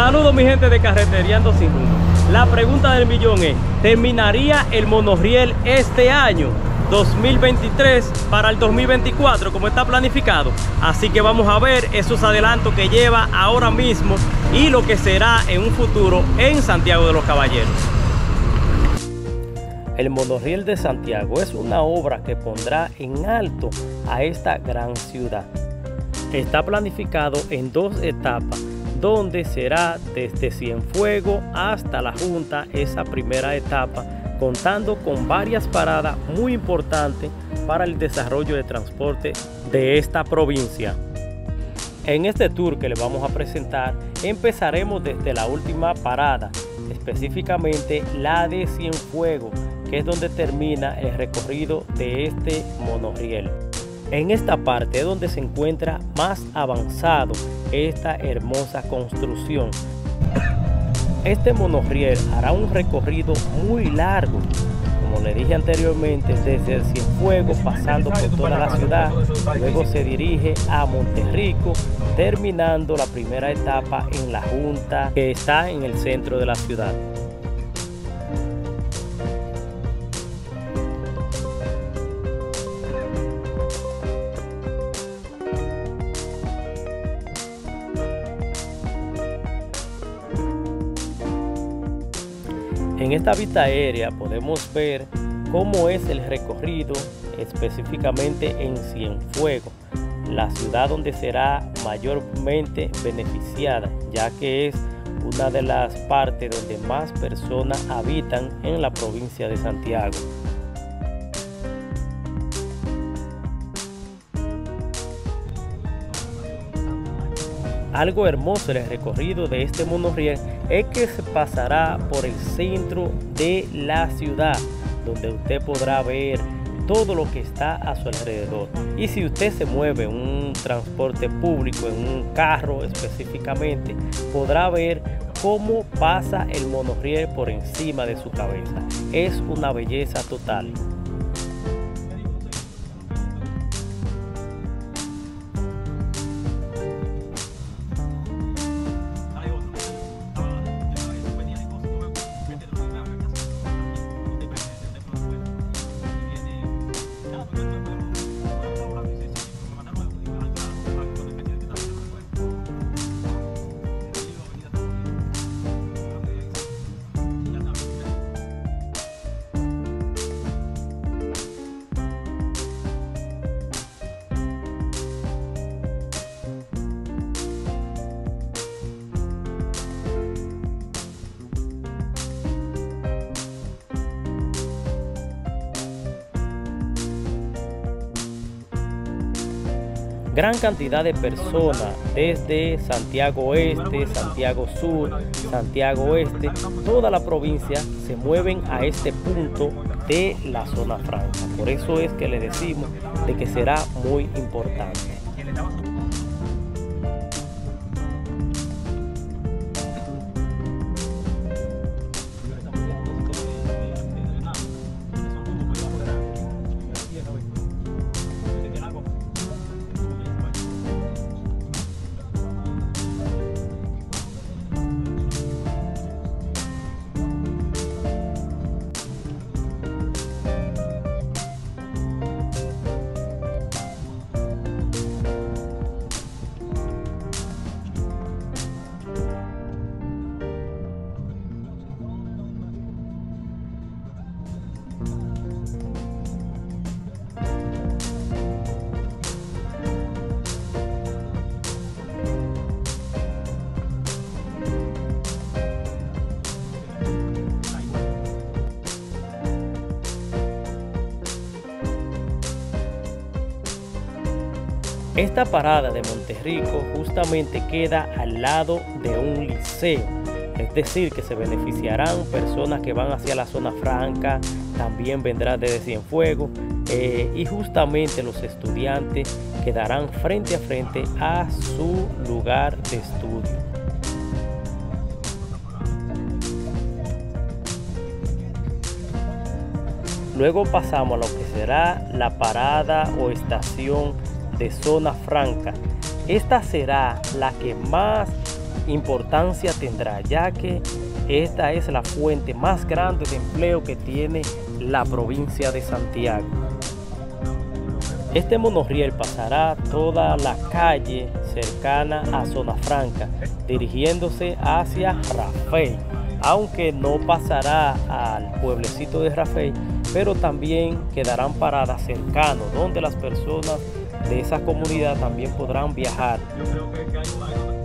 Saludos mi gente de Carretereando Sin Rumbo. La pregunta del millón es, ¿terminaría el monorriel este año 2023 para el 2024 como está planificado? Así que vamos a ver esos adelantos que lleva ahora mismo y lo que será en un futuro en Santiago de los Caballeros. El monorriel de Santiago es una obra que pondrá en alto a esta gran ciudad. Está planificado en dos etapas, donde será desde Cienfuegos hasta La Junta, esa primera etapa, contando con varias paradas muy importantes para el desarrollo de transporte de esta provincia. En este tour que les vamos a presentar, empezaremos desde la última parada, específicamente la de Cienfuegos, que es donde termina el recorrido de este monorriel. En esta parte es donde se encuentra más avanzado esta hermosa construcción. Este monorriel hará un recorrido muy largo, como le dije anteriormente, desde el Cienfuegos pasando por toda la ciudad, luego se dirige a Monterrico, terminando la primera etapa en La Junta, que está en el centro de la ciudad. En esta vista aérea podemos ver cómo es el recorrido específicamente en Cienfuegos, la ciudad donde será mayormente beneficiada, ya que es una de las partes donde más personas habitan en la provincia de Santiago. Algo hermoso en el recorrido de este monorriel es que se pasará por el centro de la ciudad, donde usted podrá ver todo lo que está a su alrededor. Y si usted se mueve en un transporte público, en un carro específicamente, podrá ver cómo pasa el monorriel por encima de su cabeza. Es una belleza total. Gran cantidad de personas desde Santiago Oeste, Santiago Sur, Santiago Oeste, toda la provincia se mueven a este punto de la zona franca. Por eso es que le decimos de que será muy importante. Esta parada de Monterrico justamente queda al lado de un liceo, es decir, que se beneficiarán personas que van hacia la zona franca, también vendrán desde Cienfuegos y justamente los estudiantes quedarán frente a frente a su lugar de estudio. Luego pasamos a lo que será la parada o estación de zona franca. Esta será la que más importancia tendrá, ya que esta es la fuente más grande de empleo que tiene la provincia de Santiago. Este monorriel pasará toda la calle cercana a Zona Franca, dirigiéndose hacia Rafael, aunque no pasará al pueblecito de Rafael, pero también quedarán paradas cercanos, donde las personas de esa comunidad también podrán viajar. Yo creo que hay un año.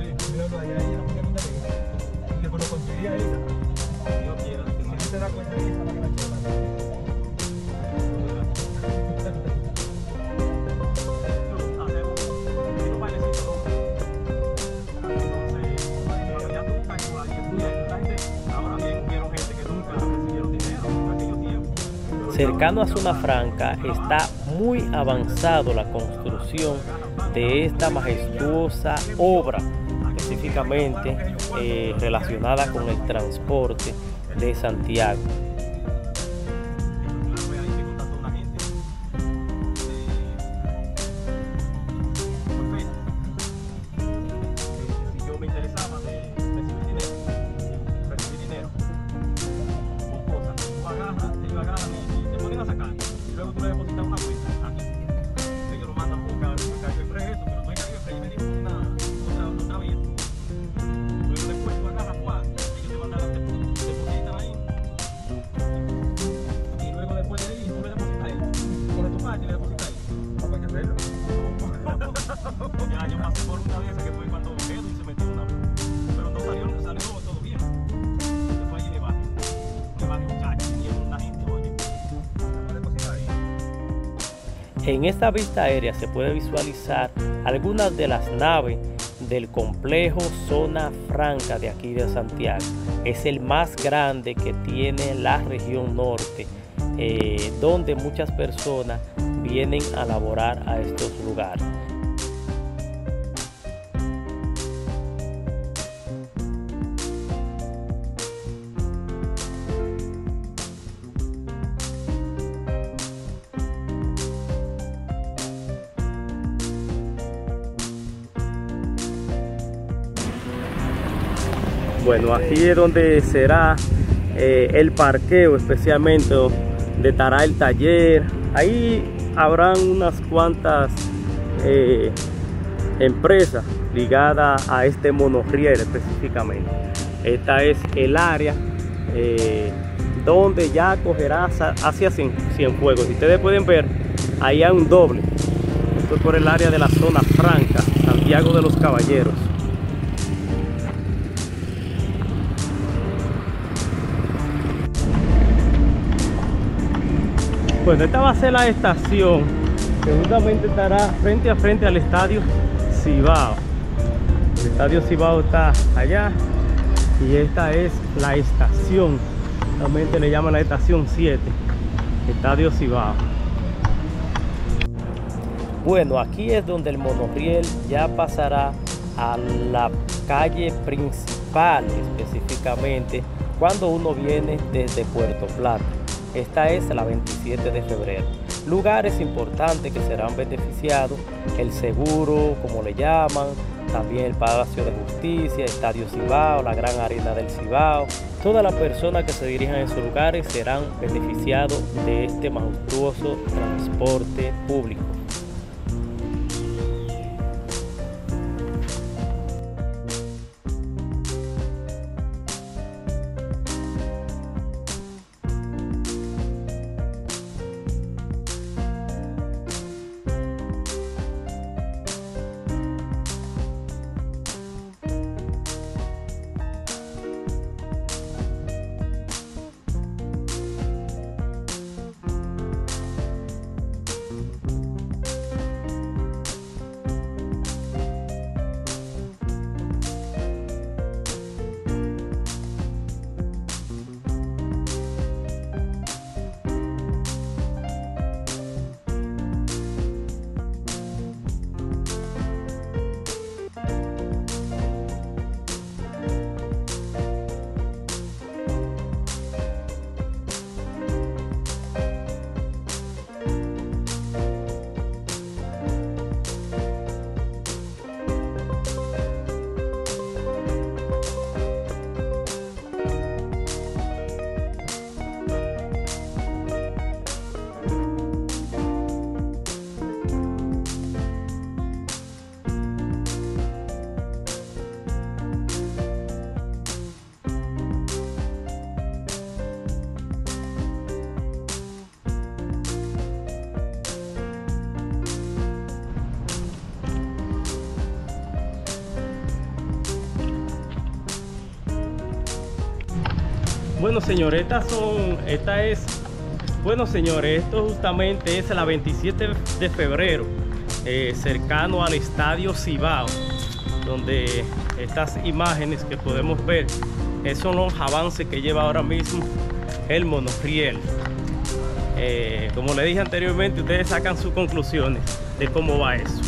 Cercano a Zona Franca está muy avanzado la construcción de esta majestuosa obra, específicamente relacionada con el transporte de Santiago. Ya, yo pasé por una vez que fue cuando Edwin se metió una vez, pero no salió todo bien. Yo fue allí debajo muchachos, y una gente, oye, vamos a depositar ahí. En esta vista aérea se puede visualizar algunas de las naves del complejo Zona Franca de aquí de Santiago. Es el más grande que tiene la región norte, donde muchas personas vienen a laborar a estos lugares. Bueno, aquí es donde será el parqueo, especialmente donde estará el taller. Ahí habrán unas cuantas empresas ligadas a este monorriel específicamente. Esta es el área donde ya cogerá hacia Cienfuegos. Si ustedes pueden ver, ahí hay un doble. Esto es por el área de la Zona Franca, Santiago de los Caballeros. Bueno, esta va a ser la estación que justamente estará frente a frente al Estadio Cibao. El Estadio Cibao está allá y esta es la estación, realmente le llaman la estación 7, Estadio Cibao. Bueno, aquí es donde el monorriel ya pasará a la calle principal, específicamente cuando uno viene desde Puerto Plata. Esta es la 27 de febrero. Lugares importantes que serán beneficiados: el Seguro, como le llaman, también el Palacio de Justicia, Estadio Cibao, la Gran Arena del Cibao. Todas las personas que se dirijan a esos lugares serán beneficiados de este majestuoso transporte público. Bueno, señores, bueno, señores, esto justamente es la 27 de febrero, cercano al Estadio Cibao, donde estas imágenes que podemos ver, esos son los avances que lleva ahora mismo el monorriel. Como le dije anteriormente, ustedes sacan sus conclusiones de cómo va eso.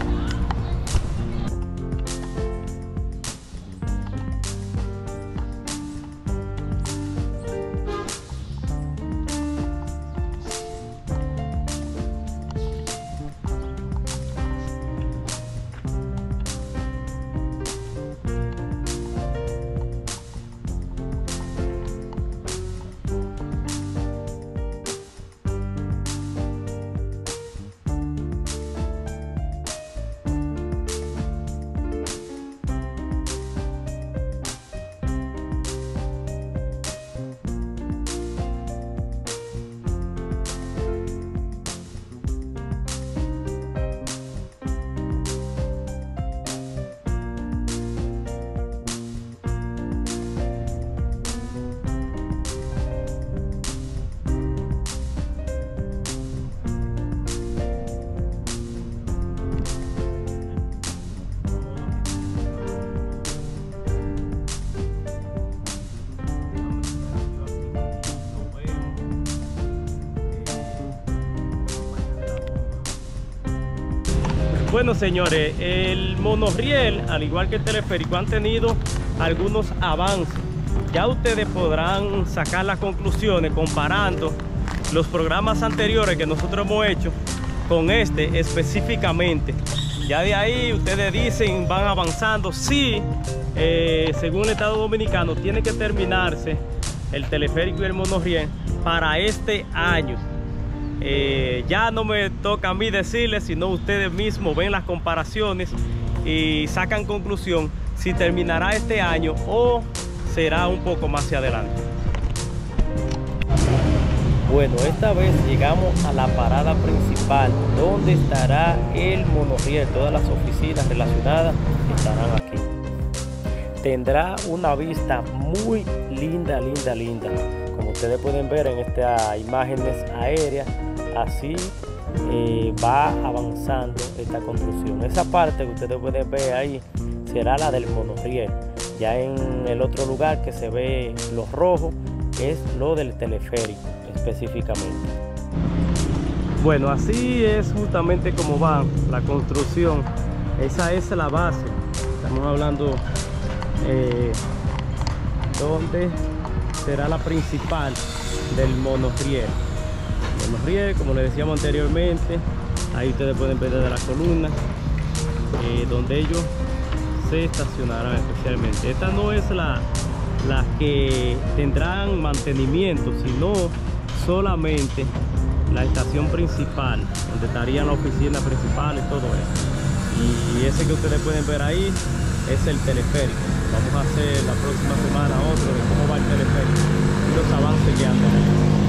Bueno, señores, el monorriel, al igual que el teleférico, han tenido algunos avances. Ya ustedes podrán sacar las conclusiones comparando los programas anteriores que nosotros hemos hecho con este específicamente. Ya de ahí ustedes dicen, van avanzando. Sí, según el Estado Dominicano, tiene que terminarse el teleférico y el monorriel para este año. Ya no me toca a mí decirles, sino ustedes mismos ven las comparaciones y sacan conclusión si terminará este año o será un poco más hacia adelante. Bueno, esta vez llegamos a la parada principal, donde estará el monorriel. Todas las oficinas relacionadas estarán aquí. Tendrá una vista muy linda, como ustedes pueden ver en estas imágenes aéreas. Así va avanzando esta construcción. Esa parte que ustedes pueden ver ahí será la del monorriel. Ya en el otro lugar que se ve lo rojo es lo del teleférico específicamente. Bueno, así es justamente como va la construcción. Esa es la base. Estamos hablando donde será la principal del monorriel. Como les decíamos anteriormente, ahí ustedes pueden ver desde la columna donde ellos se estacionarán especialmente. Esta no es la que tendrán mantenimiento, sino solamente la estación principal, donde estarían la oficina principal y todo eso. Y ese que ustedes pueden ver ahí es el teleférico. Vamos a hacer la próxima semana otro de cómo va el teleférico y los avances que han tenido.